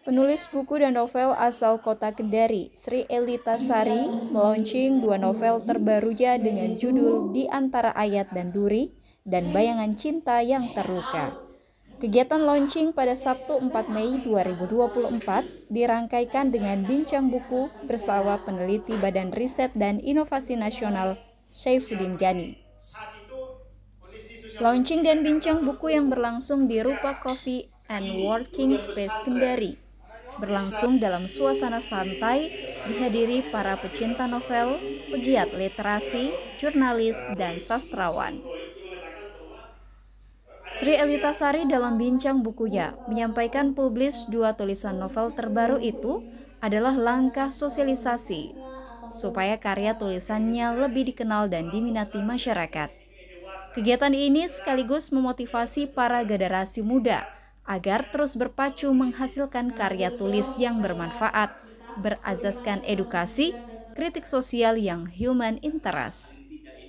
Penulis buku dan novel asal kota Kendari, Sri Elita Sari, melaunching 2 novel terbarunya dengan judul Di Antara Ayat dan Duri dan Bayangan Cinta yang Terluka. Kegiatan launching pada Sabtu 4 Mei 2024 dirangkaikan dengan bincang buku bersama peneliti Badan Riset dan Inovasi Nasional, Saifuddin Gani. Launching dan bincang buku yang berlangsung di Rupa Coffee and Working Space Kendari berlangsung dalam suasana santai, dihadiri para pecinta novel, pegiat literasi, jurnalis, dan sastrawan. Sri Elita Sari dalam bincang bukunya menyampaikan publis 2 tulisan novel terbaru itu adalah langkah sosialisasi supaya karya tulisannya lebih dikenal dan diminati masyarakat. Kegiatan ini sekaligus memotivasi para generasi muda agar terus berpacu menghasilkan karya tulis yang bermanfaat, berazaskan edukasi, kritik sosial yang human interest.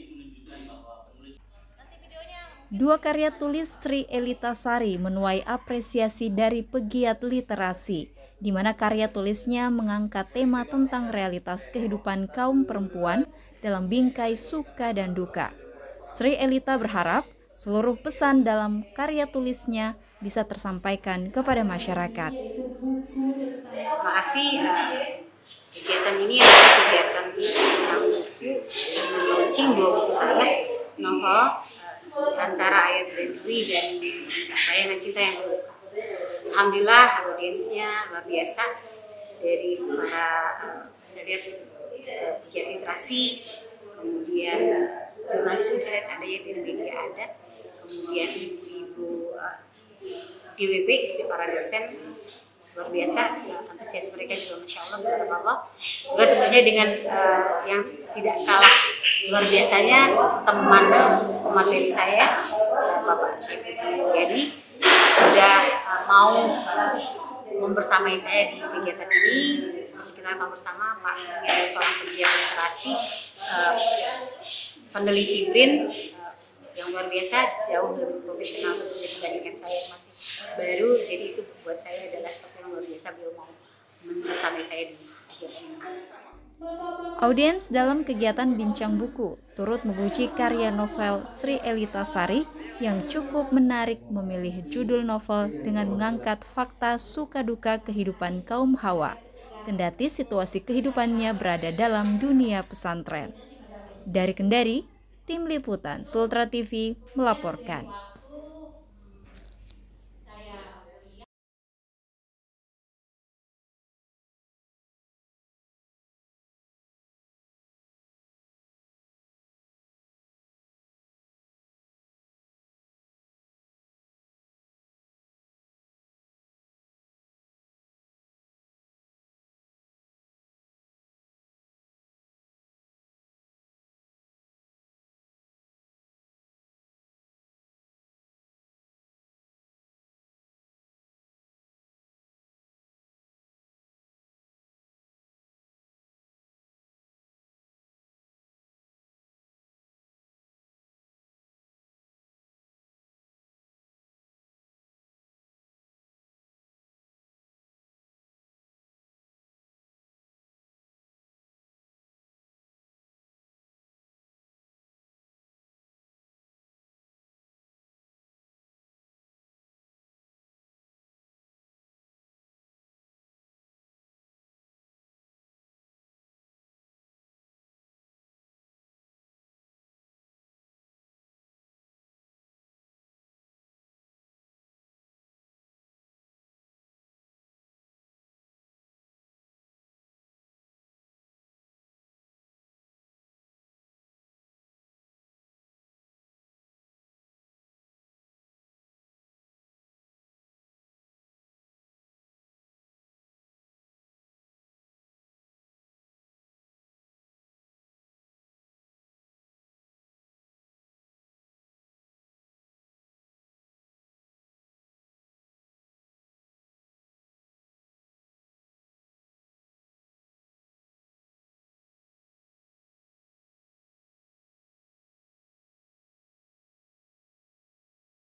2 karya tulis Sri Elita Sari menuai apresiasi dari pegiat literasi, di mana karya tulisnya mengangkat tema tentang realitas kehidupan kaum perempuan dalam bingkai suka dan duka. Sri Elita berharap seluruh pesan dalam karya tulisnya bisa tersampaikan kepada masyarakat. Terima kasih. Kegiatan ini adalah kegiatan bincang buku launching 2 buku saya, novel Antara Ayat dan Duri dan Bayangan Cinta yang Terluka. Alhamdulillah audiensnya luar biasa, dari para saya lihat pegiat literasi, kemudian jurnalis saya lihat ada, yang di media ada, kemudian ibu-ibu DWP, istri para dosen, luar biasa, antusias mereka juga Masya Allah, Barakallah. Juga tentunya dengan yang tidak kalah luar biasanya teman materi saya, Bapak Saifuddin Gani, sudah mau membersamai saya di kegiatan ini. Seperti kita tahu bersama, Pak adalah seorang pegiat literasi, peneliti BRIN yang luar biasa, jauh lebih profesional dibandingkan saya yang masih baru. Jadi itu buat saya adalah sesuatu yang luar biasa, beliau mau membersamai saya di kegiatan ini. Audiens dalam kegiatan bincang buku turut memuji karya novel Sri Elita Sari yang cukup menarik, memilih judul novel dengan mengangkat fakta suka duka kehidupan kaum Hawa, kendati situasi kehidupannya berada dalam dunia pesantren. Dari Kendari, Tim Liputan Sultra TV melaporkan.